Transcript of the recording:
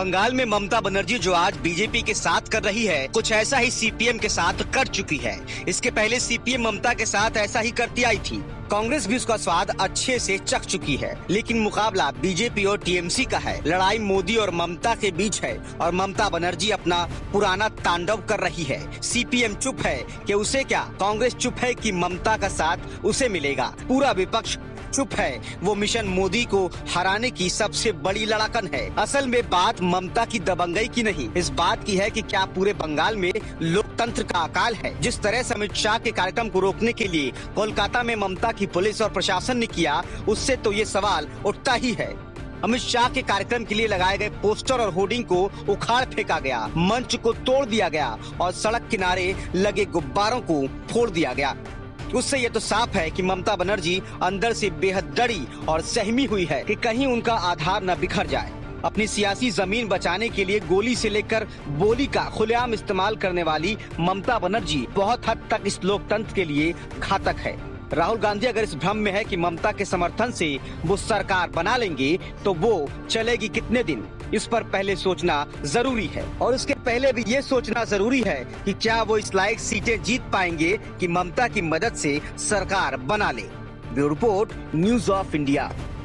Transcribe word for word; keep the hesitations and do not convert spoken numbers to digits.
बंगाल में ममता बनर्जी जो आज बीजेपी के साथ कर रही है, कुछ ऐसा ही सीपीएम के साथ कर चुकी है। इसके पहले सीपीएम ममता के साथ ऐसा ही करती आई थी। कांग्रेस भी उसका स्वाद अच्छे से चख चुकी है, लेकिन मुकाबला बीजेपी और टीएमसी का है। लड़ाई मोदी और ममता के बीच है और ममता बनर्जी अपना पुराना तांडव कर रही है। सीपीएम चुप है कि उसे क्या, कांग्रेस चुप है कि ममता का साथ उसे मिलेगा। पूरा विपक्ष चुप है। वो मिशन मोदी को हराने की सबसे बड़ी लड़ाकन है। असल में बात ममता की दबंगई की नहीं, इस बात की है कि क्या पूरे बंगाल में लोकतंत्र का अकाल है। जिस तरह से अमित शाह के कार्यक्रम को रोकने के लिए कोलकाता में ममता की पुलिस और प्रशासन ने किया, उससे तो ये सवाल उठता ही है। अमित शाह के कार्यक्रम के लिए लगाए गए पोस्टर और होर्डिंग को उखाड़ फेंका गया, मंच को तोड़ दिया गया और सड़क किनारे लगे गुब्बारों को फोड़ दिया गया। उससे ये तो साफ है कि ममता बनर्जी अंदर से बेहद डरी और सहमी हुई है कि कहीं उनका आधार न बिखर जाए। अपनी सियासी जमीन बचाने के लिए गोली से लेकर बोली का खुलेआम इस्तेमाल करने वाली ममता बनर्जी बहुत हद तक इस लोकतंत्र के लिए घातक है। राहुल गांधी अगर इस भ्रम में है कि ममता के समर्थन से वो सरकार बना लेंगे, तो वो चलेगी कितने दिन, इस पर पहले सोचना जरूरी है। और इसके पहले भी ये सोचना जरूरी है कि क्या वो इस लायक सीटें जीत पाएंगे कि ममता की मदद से सरकार बना ले। Bureau report, news of India.